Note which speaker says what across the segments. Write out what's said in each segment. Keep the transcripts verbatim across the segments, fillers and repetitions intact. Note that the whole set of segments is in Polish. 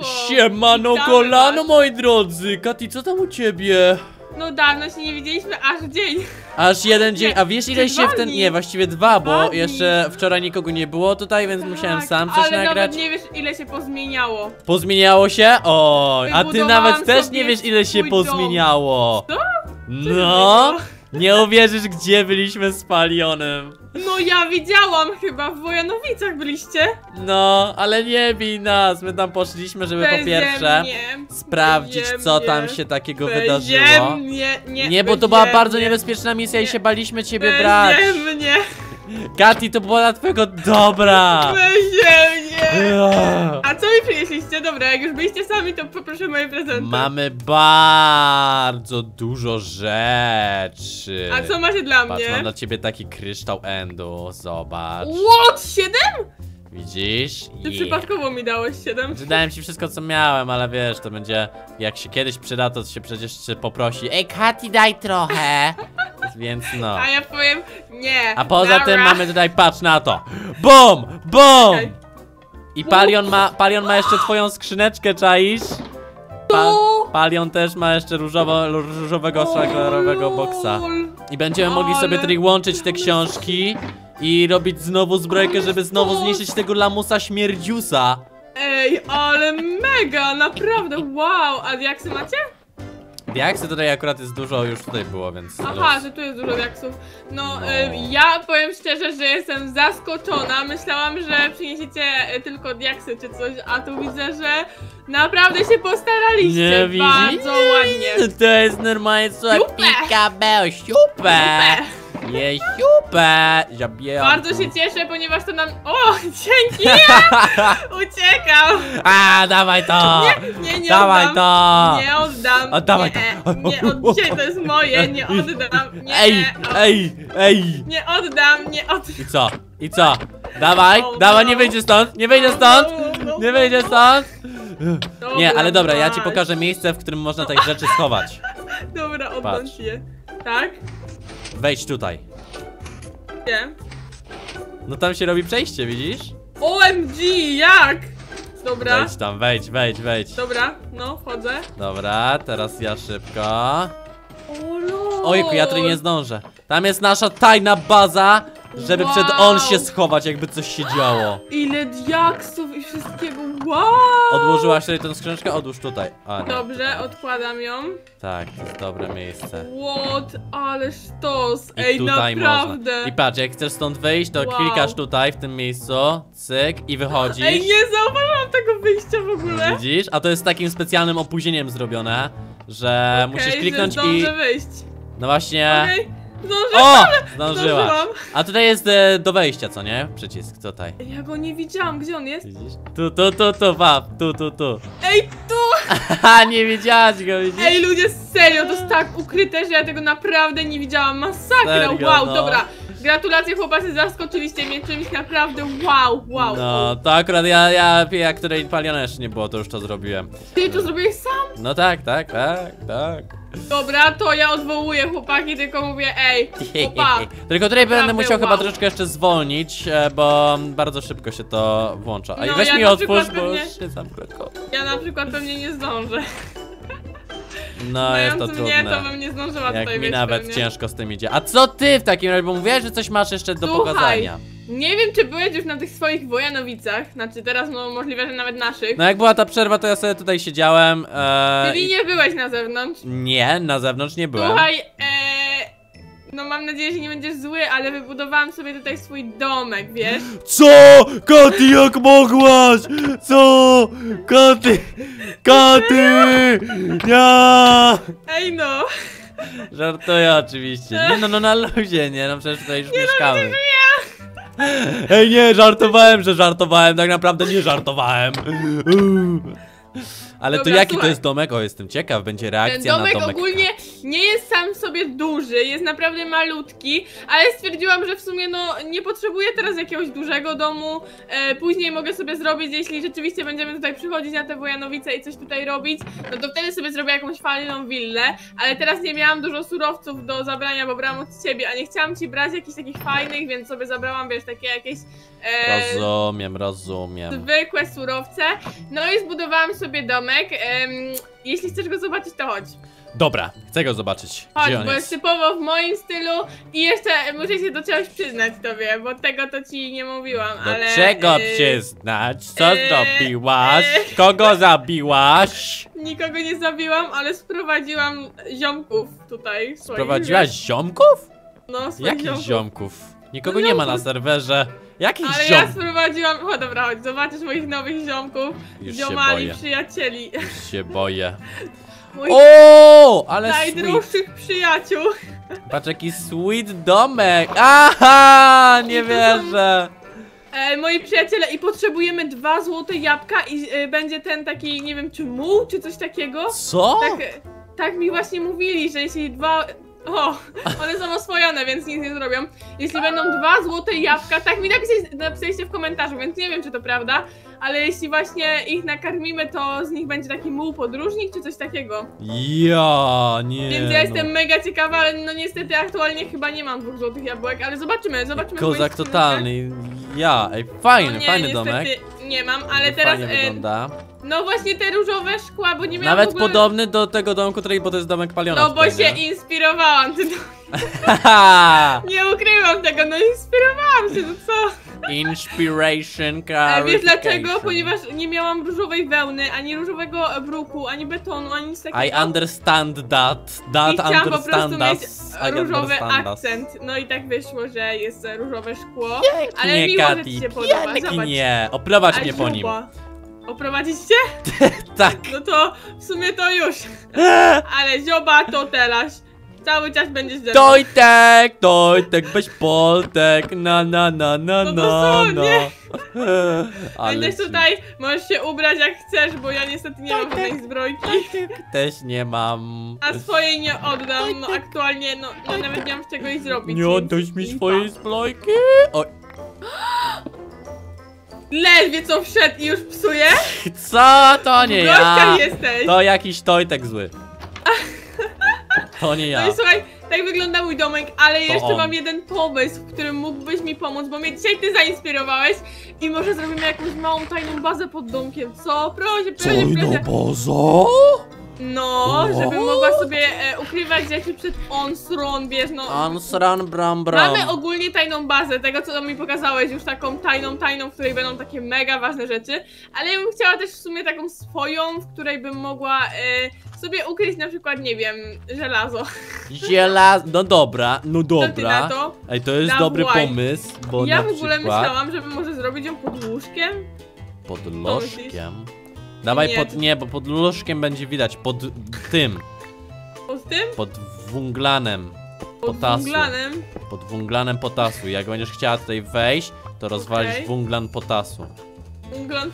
Speaker 1: Siemano
Speaker 2: Witamy
Speaker 1: kolano,
Speaker 2: was.
Speaker 1: moi drodzy. Kati, co tam u ciebie?
Speaker 2: No dawno się nie widzieliśmy, aż dzień.
Speaker 1: Aż jeden dzień, a wiesz ile
Speaker 2: Czy
Speaker 1: się
Speaker 2: dwa
Speaker 1: w ten...
Speaker 2: dni?
Speaker 1: Nie, właściwie dwa, bo
Speaker 2: Dwa dni.
Speaker 1: jeszcze wczoraj nikogo nie było tutaj, więc musiałem
Speaker 2: Tak,
Speaker 1: sam coś
Speaker 2: ale
Speaker 1: nagrać.
Speaker 2: nawet nie wiesz, ile się pozmieniało.
Speaker 1: Pozmieniało się? O, a ty
Speaker 2: Wybudowałam
Speaker 1: nawet też
Speaker 2: sobie
Speaker 1: nie wiesz, ile się
Speaker 2: swój dom.
Speaker 1: pozmieniało.
Speaker 2: Co?
Speaker 1: No, nie uwierzysz, gdzie byliśmy z Palionem.
Speaker 2: No ja widziałam chyba, w Wojanowicach byliście.
Speaker 1: No, ale nie bij nas. My tam poszliśmy, żeby po
Speaker 2: Beze
Speaker 1: pierwsze
Speaker 2: mnie,
Speaker 1: sprawdzić,
Speaker 2: beze
Speaker 1: co tam
Speaker 2: mnie,
Speaker 1: się takiego
Speaker 2: beze
Speaker 1: wydarzyło.
Speaker 2: mnie, nie,
Speaker 1: Nie, bo to
Speaker 2: beze
Speaker 1: była bardzo
Speaker 2: mnie,
Speaker 1: niebezpieczna misja i
Speaker 2: Nie.
Speaker 1: się baliśmy ciebie
Speaker 2: beze
Speaker 1: brać.
Speaker 2: mnie,
Speaker 1: Kati, to było dla twojego dobra.
Speaker 2: beze mnie.
Speaker 1: Ugh.
Speaker 2: A co mi przynieśliście? Dobra, jak już byliście sami, to poproszę moje prezenty.
Speaker 1: Mamy bardzo dużo rzeczy.
Speaker 2: A co macie dla
Speaker 1: Patrz, mam
Speaker 2: mnie?
Speaker 1: dla ciebie taki kryształ Endu, zobacz.
Speaker 2: What? Siedem?
Speaker 1: Widzisz?
Speaker 2: Ty
Speaker 1: Yeah.
Speaker 2: przypadkowo mi dałeś siedem.
Speaker 1: Dałem ci wszystko, co miałem, ale wiesz, to będzie, jak się kiedyś przyda, to się przecież się poprosi. Ej, Kati, daj trochę. Więc no.
Speaker 2: A ja powiem nie.
Speaker 1: A poza
Speaker 2: Nara.
Speaker 1: tym mamy tutaj, patrz na to. Bum! Bum!
Speaker 2: Okej.
Speaker 1: I Palion ma, Palion ma jeszcze twoją skrzyneczkę, czaisz? Pa,
Speaker 2: To?
Speaker 1: Palion też ma jeszcze różowo, różowego, szlaklerowego boksa.
Speaker 2: lol.
Speaker 1: I będziemy mogli sobie
Speaker 2: Ale-
Speaker 1: tutaj łączyć te książki i robić znowu zbrojkę, żeby znowu
Speaker 2: O.
Speaker 1: zniszczyć tego lamusa śmierdziusa.
Speaker 2: Ej, ale mega, naprawdę, wow. A diaksy macie?
Speaker 1: Diaksy tutaj akurat jest dużo, już tutaj było, więc...
Speaker 2: Aha,
Speaker 1: luz.
Speaker 2: że tu jest dużo diaksów. No,
Speaker 1: No.
Speaker 2: y, ja powiem szczerze, że jestem zaskoczona. Myślałam, że przyniesiecie y, tylko diaksy czy coś, a tu widzę, że naprawdę się postaraliście.
Speaker 1: Nie widzisz?
Speaker 2: Bardzo ładnie.
Speaker 1: To jest normalnie co
Speaker 2: Super.
Speaker 1: pikabel, super! Je super! Zabieram.
Speaker 2: Bardzo się cieszę, ponieważ to nam... O, dzięki! Uciekam!
Speaker 1: A, dawaj to!
Speaker 2: Nie, nie
Speaker 1: Dawaj
Speaker 2: oddam.
Speaker 1: to!
Speaker 2: Nie oddam.
Speaker 1: Oddawaj
Speaker 2: nie,
Speaker 1: to.
Speaker 2: Nie, od dzisiaj to jest moje, nie oddam. Nie,
Speaker 1: Ej,
Speaker 2: o,
Speaker 1: ej, ej!
Speaker 2: Nie oddam, nie oddam.
Speaker 1: I co? I co? Dawaj,
Speaker 2: Oh,
Speaker 1: dawaj,
Speaker 2: no.
Speaker 1: nie wyjdzie stąd, nie wyjdzie stąd!
Speaker 2: No, no,
Speaker 1: Nie
Speaker 2: no,
Speaker 1: wyjdzie
Speaker 2: no.
Speaker 1: stąd!
Speaker 2: Dobra,
Speaker 1: Nie, ale dobra, ja ci
Speaker 2: masz.
Speaker 1: pokażę miejsce, w którym można takie rzeczy schować.
Speaker 2: Dobra,
Speaker 1: Patrz.
Speaker 2: oddam ci je. Tak?
Speaker 1: Wejdź tutaj.
Speaker 2: Nie.
Speaker 1: No tam się robi przejście, widzisz?
Speaker 2: O M G, jak? Dobra,
Speaker 1: Wejdź tam, wejdź, wejdź, wejdź.
Speaker 2: dobra, no, wchodzę.
Speaker 1: Dobra, teraz ja szybko.
Speaker 2: O lol.
Speaker 1: Ojku, ja tutaj nie zdążę. Tam jest nasza tajna baza, żeby przed on się schować, jakby coś się działo.
Speaker 2: Ile diaksów i wszystkiego, wow!
Speaker 1: Odłożyłaś sobie tę skrzyneczkę? Odłóż tutaj. A, nie.
Speaker 2: Dobrze, odkładam ją.
Speaker 1: Tak, to jest dobre miejsce.
Speaker 2: What? Ale sztos!
Speaker 1: I
Speaker 2: Ej,
Speaker 1: tutaj
Speaker 2: naprawdę!
Speaker 1: można. I patrz, jak chcesz stąd wyjść, to
Speaker 2: Wow.
Speaker 1: klikasz tutaj, w tym miejscu, cyk, i wychodzisz.
Speaker 2: Ej, nie zauważyłam tego wyjścia w ogóle!
Speaker 1: Widzisz? A to jest takim specjalnym opóźnieniem zrobione, że
Speaker 2: Okej,
Speaker 1: musisz kliknąć
Speaker 2: że
Speaker 1: i...
Speaker 2: zdążę wyjść.
Speaker 1: No właśnie...
Speaker 2: Okej, zdążę.
Speaker 1: O! Zdążyłaś.
Speaker 2: Zdążyłam.
Speaker 1: A tutaj jest e, do wejścia, co nie? Przycisk, tutaj.
Speaker 2: Ej, ja go nie widziałam, gdzie on jest?
Speaker 1: Widzisz? Tu, tu, tu, tu, wap, tu, tu, tu.
Speaker 2: Ej, tu!
Speaker 1: Haha, nie wiedziałaś go, widzisz?
Speaker 2: Ej, ludzie, serio, to jest tak ukryte, że ja tego naprawdę nie widziałam. Masakra,
Speaker 1: Serio,
Speaker 2: wow,
Speaker 1: no.
Speaker 2: dobra. Gratulacje, chłopacy, zaskoczyliście mnie czymś naprawdę wow, wow.
Speaker 1: No, to akurat ja, ja, jak której Paliona jeszcze nie było, to już to zrobiłem.
Speaker 2: Ty to zrobiłeś sam?
Speaker 1: No tak, tak, tak, tak.
Speaker 2: Dobra, to ja odwołuję chłopaki, tylko mówię, ej, chłopa.
Speaker 1: Tylko tutaj będę
Speaker 2: Naprawdę
Speaker 1: musiał chyba
Speaker 2: wow.
Speaker 1: troszeczkę jeszcze zwolnić, e, bo bardzo szybko się to włącza. A i
Speaker 2: No,
Speaker 1: weź
Speaker 2: ja
Speaker 1: mi
Speaker 2: na
Speaker 1: otwórz,
Speaker 2: przykład
Speaker 1: bo
Speaker 2: pewnie-
Speaker 1: już się zamknę.
Speaker 2: Ja na przykład pewnie nie zdążę.
Speaker 1: No, jest to
Speaker 2: Znając mnie, to
Speaker 1: trudne.
Speaker 2: bym nie zdążyła
Speaker 1: Jak
Speaker 2: tutaj
Speaker 1: mi
Speaker 2: wejść
Speaker 1: nawet
Speaker 2: pewnie.
Speaker 1: ciężko z tym idzie. A co ty w takim razie, bo mówiłaś, że coś masz jeszcze do
Speaker 2: Słuchaj,
Speaker 1: pokazania.
Speaker 2: nie wiem, czy byłeś już na tych swoich Wojanowicach, znaczy teraz no możliwe, że nawet naszych.
Speaker 1: No jak była ta przerwa, to ja sobie tutaj siedziałem. E,
Speaker 2: Czyli
Speaker 1: i-
Speaker 2: nie byłeś na zewnątrz.
Speaker 1: Nie, na zewnątrz nie byłem.
Speaker 2: Słuchaj, e, no mam nadzieję, że nie będziesz zły, ale wybudowałam sobie tutaj swój domek, wiesz?
Speaker 1: Co? Katy, jak mogłaś? Co? Katy! Katy! Nie!
Speaker 2: Ej no,
Speaker 1: Żartuję oczywiście. Nie no, no na luzie, nie no przecież tutaj już mieszkamy. Ej nie, żartowałem, że żartowałem, tak naprawdę nie żartowałem. Ale
Speaker 2: Dobra,
Speaker 1: to jaki to
Speaker 2: słuchaj.
Speaker 1: jest domek? O, jestem ciekaw, będzie
Speaker 2: ten
Speaker 1: reakcja
Speaker 2: domek
Speaker 1: na domek.
Speaker 2: ogólnie nie jest sam w sobie duży, jest naprawdę malutki, ale stwierdziłam, że w sumie no nie potrzebuję teraz jakiegoś dużego domu, e, później mogę sobie zrobić, jeśli rzeczywiście będziemy tutaj przychodzić na te Wojanowice i coś tutaj robić, no to wtedy sobie zrobię jakąś fajną willę, ale teraz nie miałam dużo surowców do zabrania, bo brałam od ciebie, a nie chciałam ci brać jakichś takich fajnych, więc sobie zabrałam, wiesz, takie jakieś e,
Speaker 1: Rozumiem, rozumiem.
Speaker 2: zwykłe surowce. No i zbudowałam sobie domek. Em, jeśli chcesz go zobaczyć, to chodź.
Speaker 1: Dobra, chcę go zobaczyć.
Speaker 2: Chodź,
Speaker 1: Gdzie on
Speaker 2: bo
Speaker 1: jest?
Speaker 2: jest typowo w moim stylu i jeszcze muszę się do czegoś przyznać tobie, bo tego to ci nie mówiłam,
Speaker 1: Do
Speaker 2: ale...
Speaker 1: czego
Speaker 2: y,
Speaker 1: przyznać? Co
Speaker 2: yy,
Speaker 1: zrobiłaś?
Speaker 2: yy.
Speaker 1: Kogo zabiłaś?
Speaker 2: Nikogo nie zabiłam, ale sprowadziłam ziomków tutaj. swoich,
Speaker 1: Prowadziłaś
Speaker 2: wiesz?
Speaker 1: ziomków?
Speaker 2: No, swoich
Speaker 1: Jakich
Speaker 2: ziomków.
Speaker 1: ziomków? Nikogo
Speaker 2: No
Speaker 1: nie ma na
Speaker 2: ziomków.
Speaker 1: serwerze. Jakich
Speaker 2: Ale ja
Speaker 1: ziomków?
Speaker 2: sprowadziłam... O dobra, chodź, zobaczysz moich nowych ziomków.
Speaker 1: Już się
Speaker 2: Ziomali,
Speaker 1: boję.
Speaker 2: przyjacieli.
Speaker 1: Już się boję.
Speaker 2: Moich
Speaker 1: O, ale sweet.
Speaker 2: najdroższych przyjaciół.
Speaker 1: Patrz jaki sweet domek. Aha, nie
Speaker 2: I to są-
Speaker 1: wierzę.
Speaker 2: E, moi przyjaciele, i potrzebujemy dwa złote jabłka i e, będzie ten taki, nie wiem, czy muł, czy coś takiego.
Speaker 1: Co?
Speaker 2: Tak, e, tak mi właśnie mówili, że jeśli dwa... O, one są oswojone, więc nic nie zrobią. Jeśli będą dwa złote jabłka, tak mi napisaliście, napisaliście w komentarzu, więc nie wiem, czy to prawda, ale jeśli właśnie ich nakarmimy, to z nich będzie taki muł podróżnik, czy coś takiego.
Speaker 1: Ja, nie.
Speaker 2: Więc ja
Speaker 1: no.
Speaker 2: jestem mega ciekawa, ale no niestety aktualnie chyba nie mam dwóch złotych jabłek, ale zobaczymy, zobaczymy. w
Speaker 1: Kozak
Speaker 2: moich skrzynce.
Speaker 1: totalny. Ja, ej, fajny,
Speaker 2: No nie,
Speaker 1: fajny
Speaker 2: niestety
Speaker 1: domek.
Speaker 2: nie mam, ale teraz
Speaker 1: Fajnie
Speaker 2: e,
Speaker 1: wygląda.
Speaker 2: no właśnie te różowe szkła, bo nie miałam
Speaker 1: Nawet
Speaker 2: w ogóle...
Speaker 1: podobny do tego domku, który, bo to jest domek paliona.
Speaker 2: No bo
Speaker 1: tutaj,
Speaker 2: się
Speaker 1: nie?
Speaker 2: inspirowałam, ty no,
Speaker 1: Haha!
Speaker 2: nie ukrywam tego, no inspirowałam się, no co?
Speaker 1: Inspiration
Speaker 2: Ale wiesz dlaczego?
Speaker 1: clarification.
Speaker 2: Ponieważ nie miałam różowej wełny, ani różowego bruku, ani betonu, ani nic takiego.
Speaker 1: I understand that. That
Speaker 2: I chciałam po prostu
Speaker 1: understand
Speaker 2: mieć
Speaker 1: us. I
Speaker 2: różowy
Speaker 1: understand us.
Speaker 2: akcent. No i tak wyszło, że jest różowe szkło.
Speaker 1: Pięknie,
Speaker 2: Ale miło, że
Speaker 1: Kati,
Speaker 2: ci się podoba, zobacz.
Speaker 1: pięknie. Oprowadź
Speaker 2: A
Speaker 1: mnie po nim.
Speaker 2: zioba. Oprowadzić cię?
Speaker 1: Tak.
Speaker 2: No to w sumie to już. Ale zioba to teraz. Cały czas będziesz ze mną.
Speaker 1: Tojtek, Tojtek, weź Poltek, na na na na
Speaker 2: No
Speaker 1: na
Speaker 2: dosłownie.
Speaker 1: na. Ale
Speaker 2: Będziesz
Speaker 1: ci-
Speaker 2: tutaj, możesz się ubrać jak chcesz, bo ja niestety nie mam żadnej zbrojki.
Speaker 1: Też nie mam.
Speaker 2: A swojej nie oddam, no aktualnie, no, no nawet nie mam z czego jej zrobić.
Speaker 1: Nie
Speaker 2: więc
Speaker 1: oddasz mi
Speaker 2: lipa.
Speaker 1: swojej zbrojki? Oj,
Speaker 2: Ledwie co wszedł i już psuje?
Speaker 1: co? To nie
Speaker 2: W
Speaker 1: ja.
Speaker 2: gościach jesteś.
Speaker 1: To jakiś Tojtek zły. To nie
Speaker 2: No
Speaker 1: ja.
Speaker 2: i słuchaj, tak wygląda mój domek, ale jeszcze
Speaker 1: on.
Speaker 2: mam jeden pomysł, w którym mógłbyś mi pomóc, bo mnie dzisiaj ty zainspirowałeś i może zrobimy jakąś małą tajną bazę pod domkiem, co? Proszę, proszę, proszę.
Speaker 1: bozo?
Speaker 2: No, żeby
Speaker 1: O.
Speaker 2: mogła sobie e, ukrywać rzeczy przed on-stron, wiesz, no.
Speaker 1: Ansran bram bram.
Speaker 2: Mamy ogólnie tajną bazę, tego co mi pokazałeś, już taką tajną, tajną, w której będą takie mega ważne rzeczy, ale ja bym chciała też w sumie taką swoją, w której bym mogła e, sobie ukryć na przykład, nie wiem, żelazo.
Speaker 1: Ziela... No dobra, no
Speaker 2: Co ty na
Speaker 1: dobra.
Speaker 2: to?
Speaker 1: Ej, to jest
Speaker 2: Dawaj.
Speaker 1: dobry pomysł, bo
Speaker 2: Ja
Speaker 1: na
Speaker 2: w ogóle
Speaker 1: przykład
Speaker 2: myślałam, żeby może zrobić ją pod łóżkiem.
Speaker 1: pod
Speaker 2: myślisz?
Speaker 1: lożkiem. Dawaj
Speaker 2: Nie,
Speaker 1: pod...
Speaker 2: to-
Speaker 1: Nie, bo pod lożkiem będzie widać, pod tym,
Speaker 2: Pod tym?
Speaker 1: pod wunglanem
Speaker 2: Pod
Speaker 1: potasu.
Speaker 2: wunglanem.
Speaker 1: Pod wunglanem potasu. Jak będziesz chciała tutaj wejść, to rozwalisz
Speaker 2: Okej.
Speaker 1: wunglan potasu.
Speaker 2: Wunglan.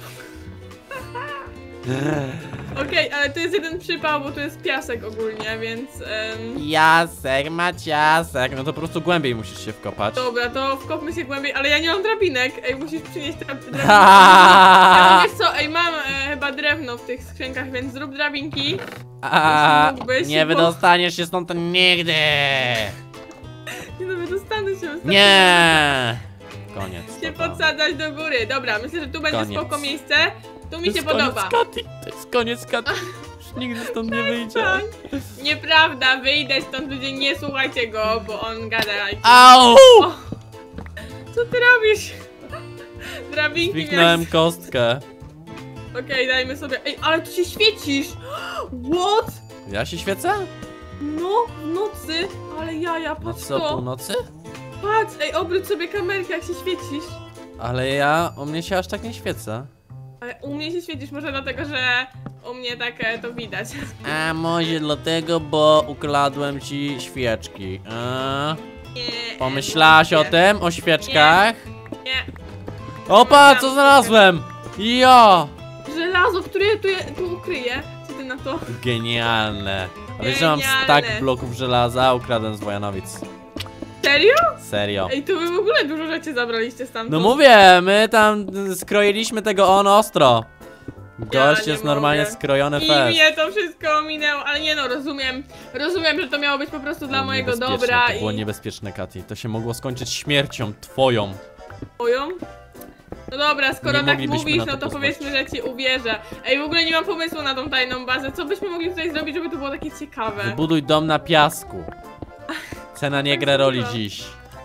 Speaker 2: Okej, ale to jest jeden przypał, bo to jest piasek ogólnie, więc... em,
Speaker 1: Jasek, Maciasek. No to po prostu głębiej musisz się wkopać.
Speaker 2: Dobra, to wkopmy się głębiej, ale ja nie mam drabinek. Ej, musisz przynieść tra- drabinki. Ja wiesz co, ej, mam e, chyba drewno w tych skrzynkach, więc zrób drabinki.
Speaker 1: A,
Speaker 2: mógłbyś,
Speaker 1: nie
Speaker 2: bo-
Speaker 1: wydostaniesz się stąd nigdy.
Speaker 2: Nie no, dostanę się.
Speaker 1: Nie. Koniec.
Speaker 2: Się
Speaker 1: to tam.
Speaker 2: podsadzać do góry. Dobra, myślę, że tu będzie
Speaker 1: Koniec.
Speaker 2: spoko miejsce. Tu mi
Speaker 1: To
Speaker 2: się
Speaker 1: jest
Speaker 2: podoba.
Speaker 1: Koniec Kati. To jest koniec Kati. Już nigdy stąd nie wyjdzie.
Speaker 2: Tak. Nieprawda, wyjdę stąd, ludzie, nie słuchajcie go, bo on gada.
Speaker 1: Au!
Speaker 2: Co ty robisz? Drabinki
Speaker 1: Zwiknąłem
Speaker 2: miałeś.
Speaker 1: kostkę.
Speaker 2: Okej, dajmy sobie. Ej, ale ty się świecisz! What?
Speaker 1: Ja się świecę?
Speaker 2: No, w nocy, ale jaja,
Speaker 1: No
Speaker 2: patrz
Speaker 1: co,
Speaker 2: to.
Speaker 1: północy?
Speaker 2: Patrz, ej, obróć sobie kamerkę, jak się świecisz.
Speaker 1: Ale ja, u mnie się aż tak nie świecę.
Speaker 2: Ale u mnie się świecisz, może dlatego, że u mnie tak e, to widać.
Speaker 1: A może dlatego, bo ukradłem ci świeczki. A?
Speaker 2: Nie,
Speaker 1: Pomyślałaś
Speaker 2: nie,
Speaker 1: o tym? O świeczkach?
Speaker 2: Nie.
Speaker 1: Opa, co znalazłem? Ja!
Speaker 2: Żelazo, które tu, je- tu ukryję. Co ty na to?
Speaker 1: Genialne. A wiesz, że mam
Speaker 2: Genialne.
Speaker 1: stack bloków żelaza, ukradłem z Wojanowic.
Speaker 2: Serio?
Speaker 1: Serio.
Speaker 2: Ej, to wy w ogóle dużo rzeczy zabraliście stamtąd.
Speaker 1: No mówię, my tam skroiliśmy tego on ostro. Gość
Speaker 2: nie
Speaker 1: jest normalnie
Speaker 2: mogę.
Speaker 1: skrojony
Speaker 2: I
Speaker 1: fest.
Speaker 2: mnie to wszystko ominęło, ale nie no, rozumiem. Rozumiem, że to miało być po prostu dla
Speaker 1: Było
Speaker 2: mojego
Speaker 1: niebezpieczne,
Speaker 2: dobra
Speaker 1: To było
Speaker 2: i
Speaker 1: niebezpieczne, Kati. To się mogło skończyć śmiercią twoją.
Speaker 2: moją. No dobra, skoro
Speaker 1: Nie
Speaker 2: tak
Speaker 1: moglibyśmy
Speaker 2: mówisz,
Speaker 1: na to
Speaker 2: no to
Speaker 1: pozwolić.
Speaker 2: powiedzmy, że ci uwierzę. Ej, w ogóle nie mam pomysłu na tą tajną bazę. Co byśmy mogli tutaj zrobić, żeby to było takie ciekawe?
Speaker 1: Wybuduj dom na piasku. Cena nie gra roli dziś.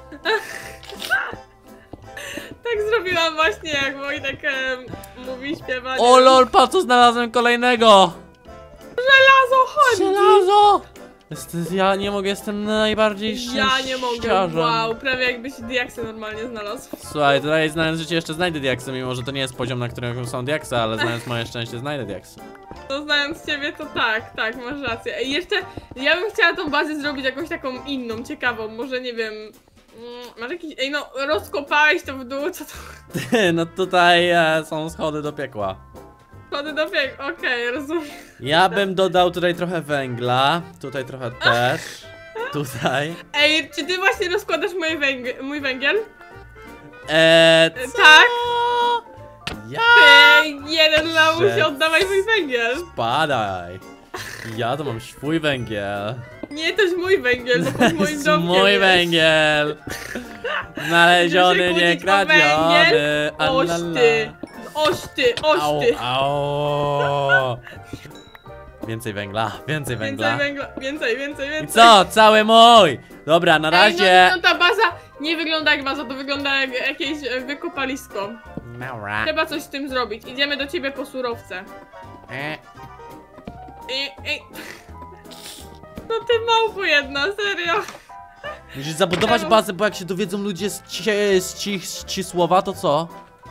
Speaker 2: Tak zrobiłam właśnie, jak Wojtek e, mówi, śpiewa.
Speaker 1: O lol, patrz, co znalazłem kolejnego!
Speaker 2: Żelazo, chodź!
Speaker 1: Żelazo! Jest, ja nie mogę, jestem najbardziej szczęściarzem.
Speaker 2: Ja nie mogę, wow, prawie jakbyś diaksy normalnie znalazł.
Speaker 1: Słuchaj, tutaj znając życie jeszcze znajdę diaksy, mimo że to nie jest poziom, na którym są diaksy, ale znając moje szczęście znajdę diaksy.
Speaker 2: No znając ciebie to tak, tak, masz rację. I jeszcze, ja bym chciała tą bazę zrobić jakąś taką inną, ciekawą, może nie wiem... Mm, masz jakiś... Ej no, rozkopałeś to w dół, co to...
Speaker 1: No tutaj e, są schody do piekła.
Speaker 2: Schody do piek, okej, rozumiem.
Speaker 1: Ja bym dodał tutaj trochę węgla, tutaj trochę też, tutaj.
Speaker 2: Ej, czy ty właśnie rozkładasz mój, węg mój węgiel?
Speaker 1: Eee, co?
Speaker 2: Tak.
Speaker 1: Ja?
Speaker 2: Ej, jeden lamusie,
Speaker 1: Że-
Speaker 2: oddawaj mój węgiel.
Speaker 1: Spadaj. Ja to mam swój węgiel.
Speaker 2: Nie, to jest mój węgiel, bo pod moim
Speaker 1: jest
Speaker 2: domkiem
Speaker 1: mój
Speaker 2: jest.
Speaker 1: węgiel. Znaleziony,
Speaker 2: Będziesz się
Speaker 1: nie
Speaker 2: kłócić o
Speaker 1: kradziony.
Speaker 2: węgiel? Oś
Speaker 1: Alala.
Speaker 2: ty, oś ty, oś
Speaker 1: Au,
Speaker 2: ty.
Speaker 1: au. Więcej węgla, więcej węgla.
Speaker 2: Więcej węgla, więcej, więcej,
Speaker 1: I
Speaker 2: więcej.
Speaker 1: co? Cały mój! Dobra, na razie.
Speaker 2: Ej, no, no ta baza nie wygląda jak baza, to wygląda jak jakieś e, wykopalisko.
Speaker 1: Dobra.
Speaker 2: Trzeba coś z tym zrobić. Idziemy do ciebie po surowce.
Speaker 1: E,
Speaker 2: Ej, ej. No ty małpo jedna, serio.
Speaker 1: Musisz zabudować
Speaker 2: Elu.
Speaker 1: bazę, bo jak się dowiedzą ludzie z, ci, z, ci, z Cisłowa, to co?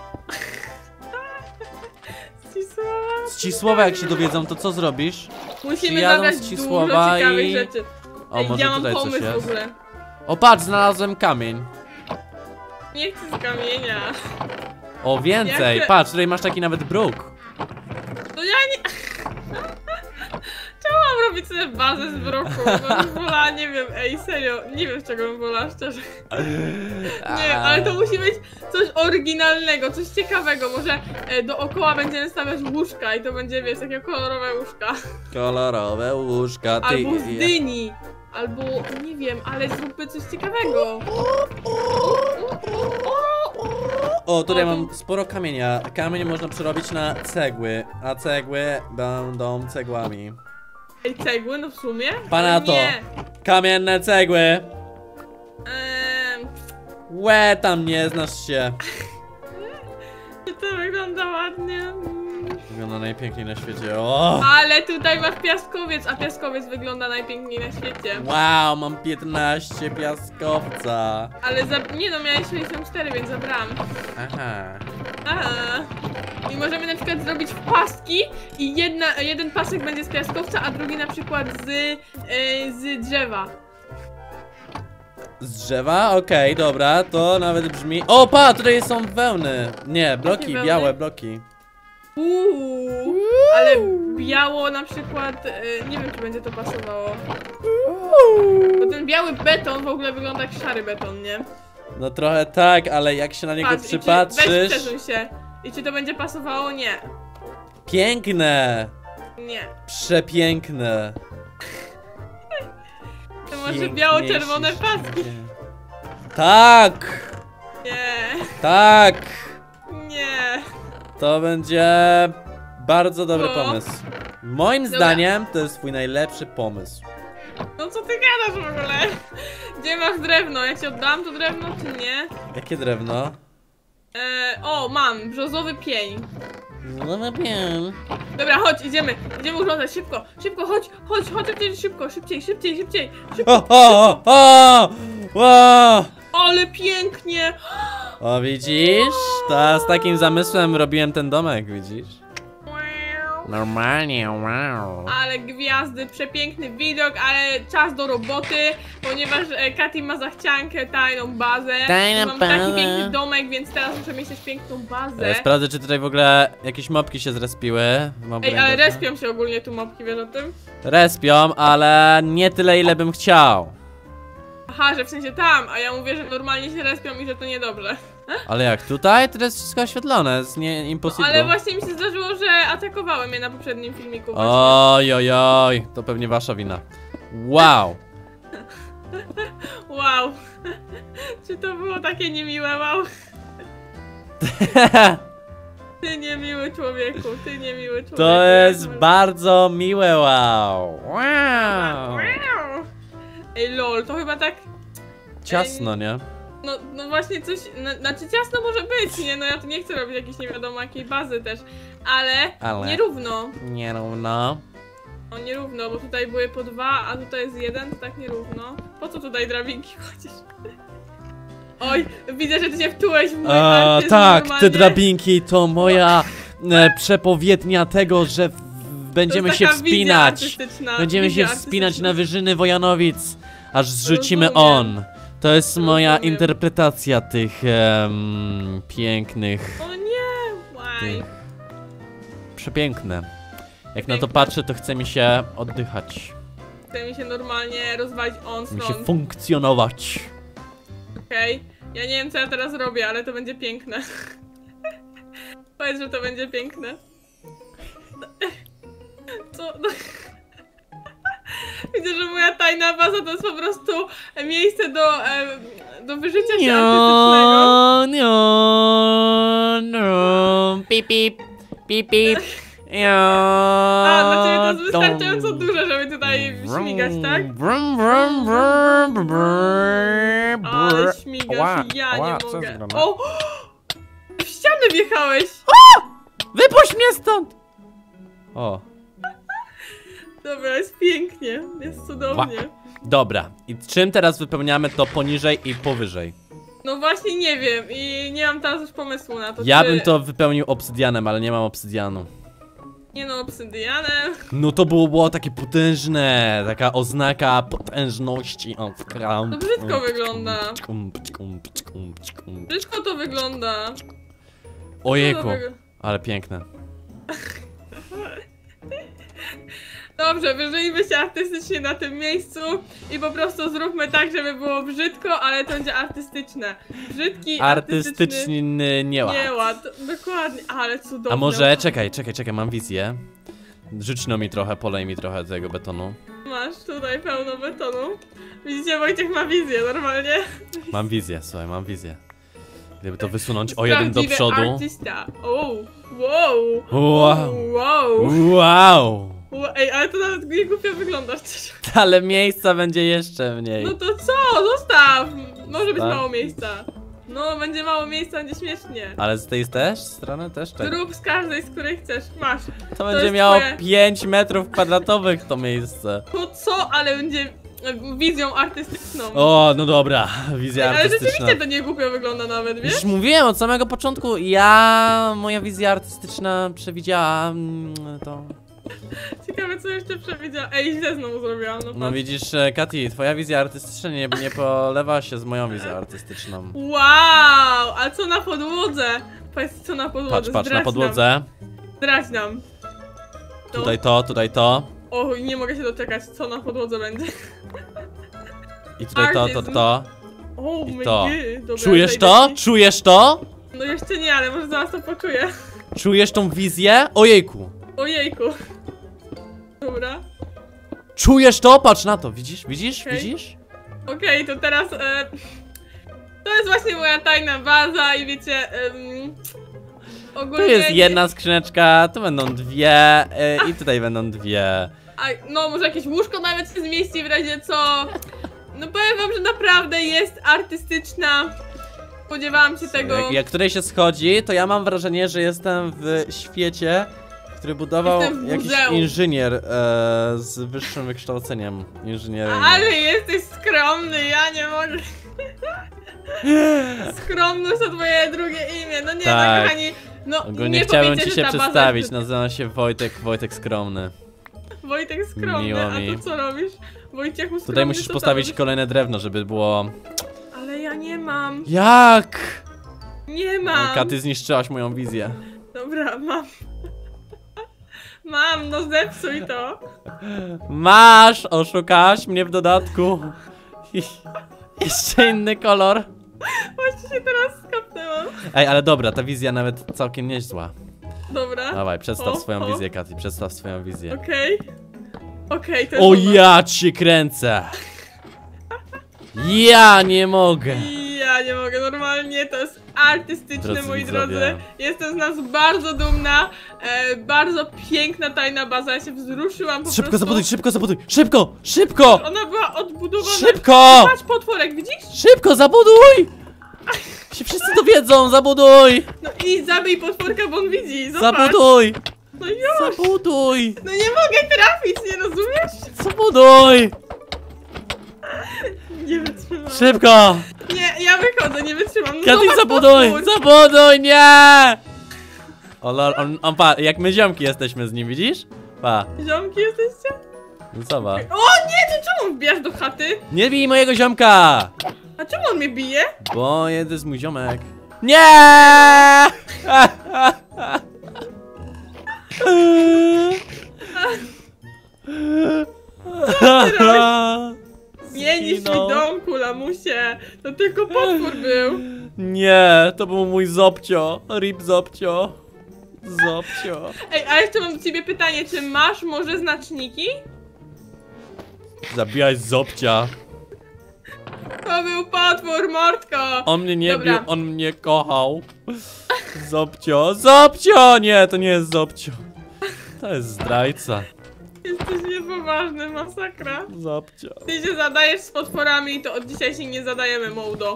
Speaker 2: Cisława.
Speaker 1: Z Cisłowa jak się dowiedzą, to co zrobisz?
Speaker 2: Musimy
Speaker 1: Przyjadą
Speaker 2: zabrać
Speaker 1: z
Speaker 2: dużo
Speaker 1: Cisłowa
Speaker 2: ciekawych
Speaker 1: i-
Speaker 2: rzeczy.
Speaker 1: O,
Speaker 2: Ej,
Speaker 1: może
Speaker 2: ja mam
Speaker 1: tutaj coś
Speaker 2: pomysł w
Speaker 1: jest.
Speaker 2: ogóle.
Speaker 1: O, patrz, znalazłem kamień.
Speaker 2: Nie chcę z kamienia.
Speaker 1: O, więcej.
Speaker 2: Jak-
Speaker 1: Patrz, tutaj masz taki nawet bruk.
Speaker 2: No ja nie... Czemu mam robić sobie bazę z broku? No bym wolała, nie wiem, ej, serio, nie wiem z czego bym wolała, szczerze. Nie wiem, ale to musi być coś oryginalnego, coś ciekawego. Może e, dookoła będziemy stawiać łóżka i to będzie, wiesz, takie kolorowe łóżka.
Speaker 1: Kolorowe łóżka, ty.
Speaker 2: Albo z dyni. Albo, nie wiem, ale zróbmy coś ciekawego.
Speaker 1: O, tutaj
Speaker 2: O,
Speaker 1: mam
Speaker 2: tu-
Speaker 1: sporo kamienia. Kamień można przerobić na cegły, a cegły będą cegłami.
Speaker 2: Ej, cegły, no w sumie?
Speaker 1: Pana to.
Speaker 2: Nie.
Speaker 1: Kamienne cegły.
Speaker 2: Ehm,
Speaker 1: Łe, tam nie znasz się.
Speaker 2: czy to wygląda ładnie? Mm.
Speaker 1: Wygląda najpiękniej na świecie. O!
Speaker 2: Ale tutaj masz piaskowiec, a piaskowiec wygląda najpiękniej na świecie.
Speaker 1: Wow, mam piętnaście piaskowca.
Speaker 2: Ale za... nie no, miałeś sześćdziesiąt cztery, więc zabrałam.
Speaker 1: Aha.
Speaker 2: Aha. I możemy na przykład zrobić paski i jedna, jeden pasek będzie z piaskowca, a drugi na przykład z, yy, z drzewa.
Speaker 1: Z drzewa? Okej, dobra, to nawet brzmi... O, pa, tutaj są wełny. Nie, bloki,
Speaker 2: wełny?
Speaker 1: białe bloki.
Speaker 2: Uuu, ale biało na przykład, yy, nie wiem czy będzie to pasowało. Bo ten biały beton w ogóle wygląda jak szary beton, nie?
Speaker 1: No trochę tak, ale jak się na niego
Speaker 2: Patrz, i czy, weź
Speaker 1: przypatrzysz...
Speaker 2: przesuń się. I czy to będzie pasowało? Nie.
Speaker 1: Piękne!
Speaker 2: Nie.
Speaker 1: Przepiękne.
Speaker 2: To może biało-czerwone
Speaker 1: Piękniejszy
Speaker 2: paski.
Speaker 1: świecie. Tak!
Speaker 2: Nie.
Speaker 1: Tak!
Speaker 2: Nie.
Speaker 1: To będzie bardzo dobry
Speaker 2: O.
Speaker 1: pomysł. Moim
Speaker 2: Dobra.
Speaker 1: zdaniem to jest twój najlepszy pomysł.
Speaker 2: No co ty gadasz w ogóle? Gdzie masz drewno? Jak ci oddam to drewno, czy nie?
Speaker 1: Jakie drewno?
Speaker 2: Eee, o, mam. Brzozowy pień.
Speaker 1: No na wiem.
Speaker 2: Dobra, chodź, idziemy. Idziemy urządzać. Szybko, szybko, chodź, chodź, chodź, szybciej, szybko, szybciej, szybciej, szybciej. Szybko.
Speaker 1: O, o, o, o, o!
Speaker 2: Ale pięknie.
Speaker 1: O, widzisz? To z takim zamysłem robiłem ten domek, widzisz? Normalnie, wow.
Speaker 2: Ale gwiazdy, przepiękny widok, ale czas do roboty, ponieważ e, Katy ma zachciankę tajną bazę.
Speaker 1: Tajna
Speaker 2: Mam
Speaker 1: baza.
Speaker 2: taki piękny domek, więc teraz muszę mieć też piękną bazę.
Speaker 1: E, Sprawdzę, czy tutaj w ogóle jakieś mopki się zrespiły. Mam
Speaker 2: Ej, ale
Speaker 1: rękę-
Speaker 2: respią się ogólnie tu mopki, wiesz o tym?
Speaker 1: Respią, ale nie tyle, ile bym chciał.
Speaker 2: Aha, że w sensie tam, a ja mówię, że normalnie się respią i że to niedobrze.
Speaker 1: Ale jak tutaj? To jest wszystko oświetlone, jest nie impossible.
Speaker 2: Ale właśnie mi się zdarzyło, że atakowałem je na poprzednim filmiku właśnie.
Speaker 1: Oj, oj, oj, to pewnie wasza wina. Wow.
Speaker 2: Wow. Czy to było takie niemiłe, wow? Ty niemiły człowieku, ty niemiły człowieku.
Speaker 1: To jest
Speaker 2: Jak
Speaker 1: bardzo miłe, wow. Wow.
Speaker 2: Wow. Ej, lol, to chyba tak...
Speaker 1: Ciasno, nie?
Speaker 2: No, no właśnie coś, no, znaczy ciasno może być, nie? No ja tu nie chcę robić jakiejś nie wiadomo jakiej bazy też, ale,
Speaker 1: Ale.
Speaker 2: nierówno.
Speaker 1: Nierówno.
Speaker 2: No nierówno, bo tutaj były po dwa, a tutaj jest jeden, to tak nierówno. Po co tutaj drabinki chodzisz? Oj, widzę, że ty się wtułeś w mój
Speaker 1: A,
Speaker 2: artyzm
Speaker 1: tak,
Speaker 2: normalnie.
Speaker 1: te drabinki to moja e, przepowiednia tego, że w, będziemy
Speaker 2: To jest
Speaker 1: się
Speaker 2: taka wizja
Speaker 1: wspinać.
Speaker 2: artystyczna,
Speaker 1: Będziemy
Speaker 2: wizja
Speaker 1: się wspinać
Speaker 2: artystyczna.
Speaker 1: na wyżyny Wojanowic, aż zrzucimy
Speaker 2: Rozumiem.
Speaker 1: on. To jest moja
Speaker 2: Rozumiem.
Speaker 1: interpretacja tych em, pięknych,
Speaker 2: O nie, why?
Speaker 1: tych przepiękne. Jak na to
Speaker 2: Piękne.
Speaker 1: patrzę, to chce mi się oddychać.
Speaker 2: Chce mi się normalnie rozwalić on
Speaker 1: Chce mi się
Speaker 2: stąd,
Speaker 1: funkcjonować.
Speaker 2: okej? Ja nie wiem co ja teraz robię, ale to będzie piękne. Powiedz, że to będzie piękne. Co? Widzę, że moja tajna baza to jest po prostu miejsce do, e, do wyżycia się artystycznego.
Speaker 1: No, no, no, pip, pip, pip, pip.
Speaker 2: A, dla ciebie to jest wystarczająco duże, żeby tutaj śmigać, tak?
Speaker 1: Brum, brum, brum, brum, brum.
Speaker 2: Ale śmigasz,
Speaker 1: Ała,
Speaker 2: ja
Speaker 1: ała,
Speaker 2: nie
Speaker 1: co
Speaker 2: mogę.
Speaker 1: jest grane?
Speaker 2: O! W ścianę wjechałeś!
Speaker 1: Wypuść mnie stąd! O,
Speaker 2: Dobra, jest pięknie, jest cudownie.
Speaker 1: dobra. I czym teraz wypełniamy to poniżej i powyżej?
Speaker 2: No właśnie nie wiem i nie mam teraz już pomysłu na to,
Speaker 1: Ja
Speaker 2: czy...
Speaker 1: bym to wypełnił obsydianem, ale nie mam obsydianu.
Speaker 2: Nie no, obsydianem.
Speaker 1: No to było, było takie potężne, taka oznaka potężności. O, kram.
Speaker 2: To brzydko wygląda.
Speaker 1: Czkum, czkum, czkum, czkum.
Speaker 2: Brzydko to wygląda.
Speaker 1: Ojejku,
Speaker 2: Co to wyg-
Speaker 1: ale piękne.
Speaker 2: Dobrze, wyżyjmy się artystycznie na tym miejscu i po prostu zróbmy tak, żeby było brzydko, ale to będzie artystyczne. Brzydki, artystyczny
Speaker 1: Artystyczny nieład.
Speaker 2: nieład. Dokładnie, ale cudownie.
Speaker 1: A może, czekaj, czekaj, czekaj, mam wizję. Rzućno mi trochę, polej mi trochę tego betonu.
Speaker 2: Masz tutaj pełno betonu. Widzicie, Wojciech ma wizję normalnie.
Speaker 1: Mam wizję, słuchaj, mam wizję. Gdyby to wysunąć o jeden do
Speaker 2: Prawdziwy
Speaker 1: przodu.
Speaker 2: artysta. O, wow.
Speaker 1: Wow.
Speaker 2: Wow.
Speaker 1: Wow!
Speaker 2: Ło- Ej, ale to nawet nie głupio wygląda szczerze.
Speaker 1: Ale miejsca będzie jeszcze mniej.
Speaker 2: No to co? Zostaw! Może być
Speaker 1: Tak?
Speaker 2: mało miejsca. No, będzie mało miejsca, będzie śmiesznie.
Speaker 1: Ale z tej też strony też czekaj.
Speaker 2: Zrób z każdej, z której chcesz. Masz.
Speaker 1: To będzie
Speaker 2: jest
Speaker 1: miało
Speaker 2: twoje.
Speaker 1: pięć metrów kwadratowych to miejsce.
Speaker 2: To co? Ale będzie e, wizją artystyczną.
Speaker 1: O, no dobra, wizja
Speaker 2: Ale
Speaker 1: artystyczna.
Speaker 2: rzeczywiście to nie głupio wygląda nawet, wiesz?
Speaker 1: Już mówiłem od samego początku, ja, moja wizja artystyczna przewidziała mm, to.
Speaker 2: Ciekawe, co jeszcze przewidziała. Ej, źle znowu zrobiłam, no,
Speaker 1: No
Speaker 2: patrz.
Speaker 1: widzisz, e, Kati, twoja wizja artystyczna nie, nie polewa się z moją wizją artystyczną.
Speaker 2: Wow! A co na podłodze? Powiedz, co na podłodze.
Speaker 1: Patrz, patrz, na
Speaker 2: Zdradź
Speaker 1: podłodze.
Speaker 2: Nam. Zdradź nam. No.
Speaker 1: Tutaj to, tutaj to.
Speaker 2: O, nie mogę się doczekać, co na podłodze będzie.
Speaker 1: I tutaj to, to, to.
Speaker 2: O,
Speaker 1: I
Speaker 2: my
Speaker 1: to.
Speaker 2: gy. Dobra,
Speaker 1: Czujesz
Speaker 2: zejdę
Speaker 1: to?
Speaker 2: ci.
Speaker 1: Czujesz to?
Speaker 2: No jeszcze nie, ale może zaraz to poczuję.
Speaker 1: Czujesz tą wizję? Ojejku.
Speaker 2: Ojejku. Dobra.
Speaker 1: Czujesz to? Patrz na to, widzisz, widzisz,
Speaker 2: Okej.
Speaker 1: widzisz?
Speaker 2: Okej, to teraz... E, to jest właśnie moja tajna baza i wiecie... em,
Speaker 1: Tu
Speaker 2: ogólnie...
Speaker 1: jest jedna skrzyneczka, tu będą dwie e, i tutaj będą dwie.
Speaker 2: A, no, może jakieś łóżko nawet się zmieści w razie co... No powiem wam, że naprawdę jest artystyczna. Spodziewałam się tego.
Speaker 1: Jak, jak której się schodzi, to ja mam wrażenie, że jestem w świecie, który budował
Speaker 2: Jestem w
Speaker 1: jakiś
Speaker 2: muzeum.
Speaker 1: inżynier e, z wyższym wykształceniem inżynieryjnym.
Speaker 2: Ale jesteś skromny, ja nie mogę. Skromność to twoje drugie imię. No nie,
Speaker 1: Tak.
Speaker 2: no kochani, No,
Speaker 1: Ogólnie
Speaker 2: nie
Speaker 1: chciałbym
Speaker 2: powiecie,
Speaker 1: ci
Speaker 2: że
Speaker 1: się
Speaker 2: ta baza
Speaker 1: przedstawić,
Speaker 2: jest-
Speaker 1: nazywam się Wojtek, Wojtek Skromny.
Speaker 2: Wojtek skromny,
Speaker 1: Miło
Speaker 2: a
Speaker 1: mi.
Speaker 2: to co robisz? Wojciechu skromny,
Speaker 1: Tutaj musisz
Speaker 2: to co
Speaker 1: postawić
Speaker 2: robisz?
Speaker 1: kolejne drewno, żeby było...
Speaker 2: Ale ja nie mam,
Speaker 1: Jak?
Speaker 2: nie
Speaker 1: O,
Speaker 2: mam.
Speaker 1: Katy, zniszczyłaś moją wizję.
Speaker 2: Dobra, mam. Mam, no zepsuj to.
Speaker 1: Masz! Oszukałaś mnie w dodatku. I jeszcze inny kolor.
Speaker 2: Właśnie się teraz skapnęłam.
Speaker 1: Ej, ale dobra, ta wizja nawet całkiem niezła.
Speaker 2: Dobra,
Speaker 1: Dawaj, przedstaw
Speaker 2: O,
Speaker 1: swoją
Speaker 2: o.
Speaker 1: wizję, Katy, przedstaw swoją wizję.
Speaker 2: okej. Okej, to jest
Speaker 1: O,
Speaker 2: dobra.
Speaker 1: ja cię kręcę! Ja nie mogę!
Speaker 2: Ja nie mogę, normalnie to jest artystyczne,
Speaker 1: Drodzy
Speaker 2: moi
Speaker 1: widzowie.
Speaker 2: drodzy. Jestem z nas bardzo dumna. E, bardzo piękna tajna baza, ja się wzruszyłam po
Speaker 1: Szybko
Speaker 2: prostu.
Speaker 1: zabuduj, szybko zabuduj! Szybko! Szybko!
Speaker 2: Ona była odbudowana.
Speaker 1: Szybko!
Speaker 2: Patrz, potworek, widzisz?
Speaker 1: Szybko, zabuduj! Się wszyscy dowiedzą, zabuduj!
Speaker 2: No i zabij potworka, bo on widzi, zobacz.
Speaker 1: Zabuduj!
Speaker 2: No już.
Speaker 1: Zabuduj!
Speaker 2: No nie mogę trafić, nie rozumiesz?
Speaker 1: Zabuduj!
Speaker 2: Nie wytrzymam.
Speaker 1: Szybko!
Speaker 2: Nie, ja wychodzę, nie wytrzymam. No
Speaker 1: Katy,
Speaker 2: zobacz,
Speaker 1: zabuduj!
Speaker 2: potwór.
Speaker 1: Zabuduj, nie! O lol, on, on pa, jak my ziomki jesteśmy z nim, widzisz? Pa,
Speaker 2: Ziomki jesteście?
Speaker 1: zobacz.
Speaker 2: O nie, ty czemu wbijasz do chaty?
Speaker 1: Nie bij mojego ziomka!
Speaker 2: A czemu on mnie bije?
Speaker 1: Bo jeden jest mój ziomek. Nie!
Speaker 2: Nie niszcz mi
Speaker 1: Zginął.
Speaker 2: domku, lamusie. To tylko potwór był.
Speaker 1: Nie, to był mój Zopcio. Rip Zopcio. Zopcio.
Speaker 2: Ej, a jeszcze mam do ciebie pytanie, czy masz może znaczniki?
Speaker 1: Zabijaj Zopcia.
Speaker 2: To był potwór, mordko.
Speaker 1: On mnie nie
Speaker 2: Dobra.
Speaker 1: bił, on mnie kochał. Zopcio, Zopcio! Nie, to nie jest Zopcio. To jest zdrajca.
Speaker 2: Jesteś niepoważny, masakra.
Speaker 1: Zopcio.
Speaker 2: Ty się zadajesz z potworami, to od dzisiaj się nie zadajemy, Mołdo.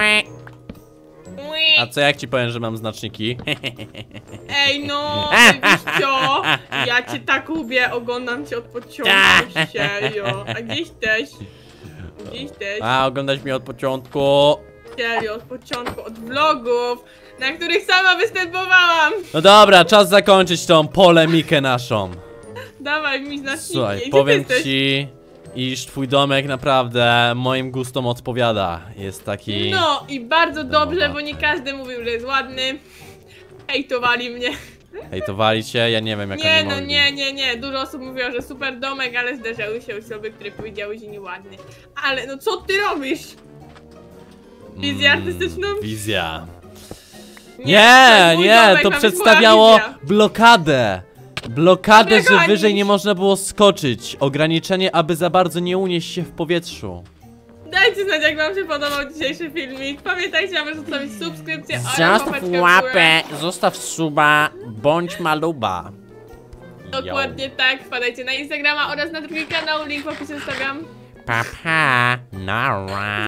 Speaker 1: A co jak ci powiem, że mam znaczniki?
Speaker 2: Ej no,
Speaker 1: A!
Speaker 2: wiścio, ja cię tak lubię, oglądam cię od początku, serio. A gdzie jesteś? Gdzie jesteś?
Speaker 1: A, oglądać mnie od początku.
Speaker 2: Serio, od początku, od vlogów, na których sama występowałam.
Speaker 1: No dobra, czas zakończyć tą polemikę naszą.
Speaker 2: Dawaj mi znaczniki.
Speaker 1: Słuchaj,
Speaker 2: Gdzie
Speaker 1: powiem
Speaker 2: ty jesteś?
Speaker 1: ci, iż twój domek naprawdę moim gustom odpowiada. Jest taki...
Speaker 2: No i bardzo dobrze,
Speaker 1: Domowa.
Speaker 2: bo nie każdy mówił, że jest ładny. Hejtowali mnie.
Speaker 1: Hejtowali cię, ja nie wiem jak
Speaker 2: Nie
Speaker 1: oni
Speaker 2: no,
Speaker 1: mogli.
Speaker 2: nie, nie, nie. Dużo osób mówiło, że super domek, ale zdarzały się osoby, które powiedziały, że nieładny. Ale no co ty robisz? Wizję
Speaker 1: Mm,
Speaker 2: artystyczną?
Speaker 1: Wizja.
Speaker 2: to
Speaker 1: Nie,
Speaker 2: jest mój
Speaker 1: nie,
Speaker 2: domek,
Speaker 1: to
Speaker 2: ma być moja
Speaker 1: przedstawiało
Speaker 2: wizja.
Speaker 1: blokadę. Blokadę, że
Speaker 2: Mechanicz.
Speaker 1: wyżej nie można było skoczyć. Ograniczenie, aby za bardzo nie unieść się w powietrzu.
Speaker 2: Dajcie znać, jak wam się podobał dzisiejszy filmik. Pamiętajcie, aby zostawić subskrypcję oraz
Speaker 1: Zostaw
Speaker 2: łapeczkę w górę.
Speaker 1: łapę, zostaw suba, bądź maluba.
Speaker 2: Dokładnie tak. Wpadajcie na Instagrama oraz na drugi kanał. Link w opisie zostawiam.
Speaker 1: Pa, pa, nara.